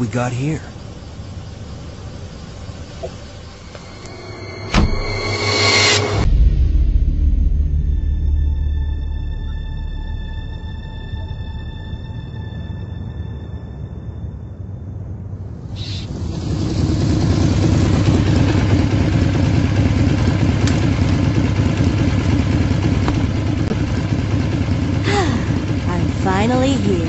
we got here? Finally here.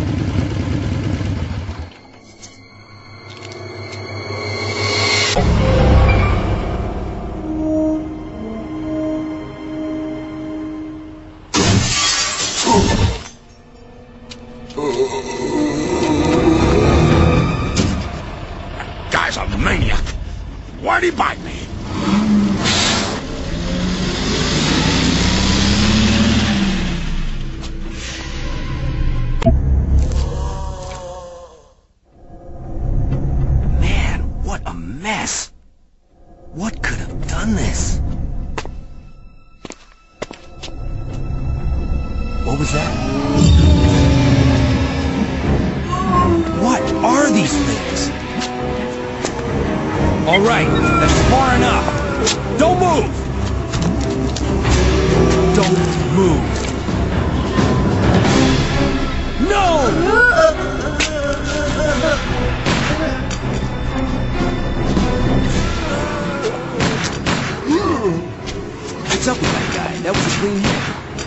Guy's a maniac. Why'd he bite me? What a mess! What could have done this? What was that? What are these things? All right, that's far enough. Don't move! Don't move! No! What's up with that guy? That was a clean hit.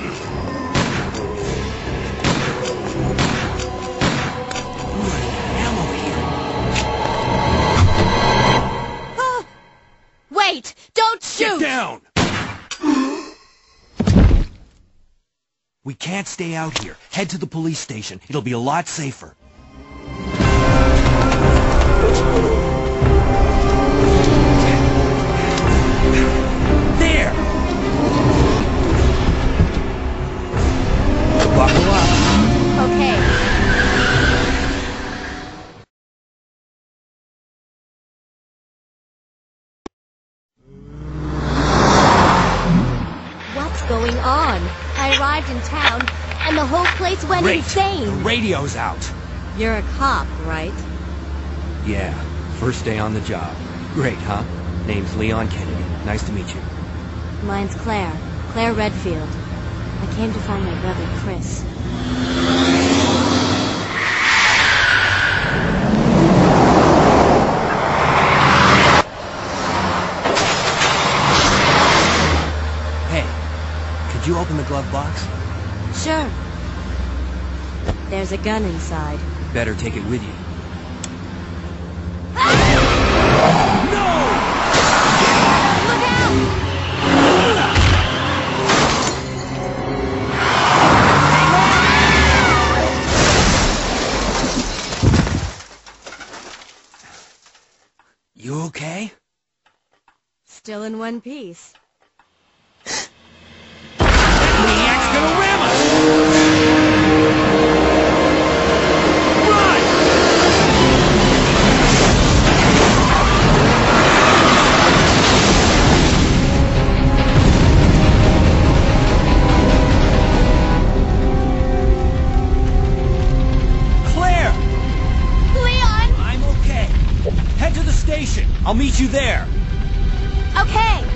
Oh, wait! Don't shoot! Get down! We can't stay out here. Head to the police station. It'll be a lot safer. Buckle up. Okay. What's going on? I arrived in town, and the whole place went Great. insane. The radio's out. You're a cop, right? Yeah, first day on the job. Great, huh? Name's Leon Kennedy. Nice to meet you. Mine's Claire. Claire Redfield. I came to find my brother, Chris. Hey, could you open the glove box? Sure. There's a gun inside. Better take it with you. You okay? Still in one piece. That maniac's gonna ram us! Run! Claire! Leon! I'm okay. Head to the station. I'll meet you there. Okay.